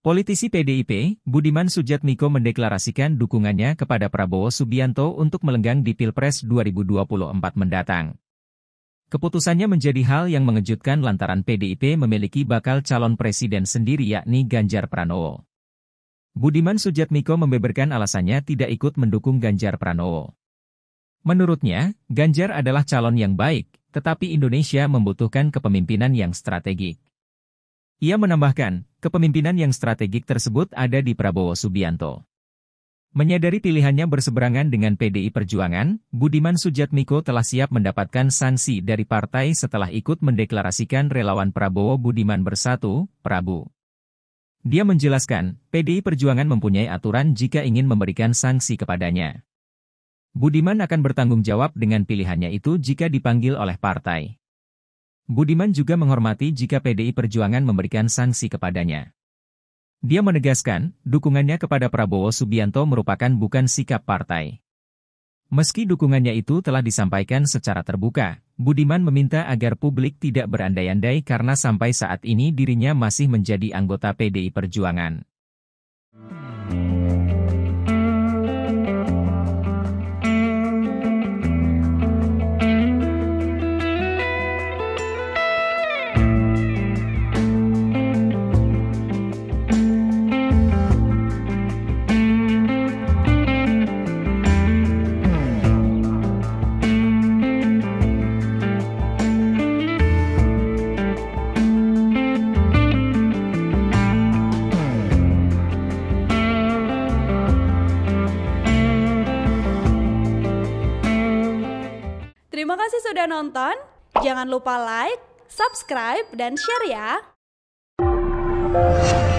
Politisi PDIP, Budiman Sujatmiko mendeklarasikan dukungannya kepada Prabowo Subianto untuk melenggang di Pilpres 2024 mendatang. Keputusannya menjadi hal yang mengejutkan lantaran PDIP memiliki bakal calon presiden sendiri yakni Ganjar Pranowo. Budiman Sujatmiko membeberkan alasannya tidak ikut mendukung Ganjar Pranowo. Menurutnya, Ganjar adalah calon yang baik, tetapi Indonesia membutuhkan kepemimpinan yang strategik. Ia menambahkan, kepemimpinan yang strategik tersebut ada di Prabowo Subianto. Menyadari pilihannya berseberangan dengan PDI Perjuangan, Budiman Sujatmiko telah siap mendapatkan sanksi dari partai setelah ikut mendeklarasikan relawan Prabowo Budiman Bersatu, Prabu. Dia menjelaskan, PDI Perjuangan mempunyai aturan jika ingin memberikan sanksi kepadanya. Budiman akan bertanggung jawab dengan pilihannya itu jika dipanggil oleh partai. Budiman juga menghormati jika PDI Perjuangan memberikan sanksi kepadanya. Dia menegaskan, dukungannya kepada Prabowo Subianto merupakan bukan sikap partai. Meski dukungannya itu telah disampaikan secara terbuka, Budiman meminta agar publik tidak berandai-andai karena sampai saat ini dirinya masih menjadi anggota PDI Perjuangan. Terima kasih sudah nonton, jangan lupa like, subscribe, dan share ya!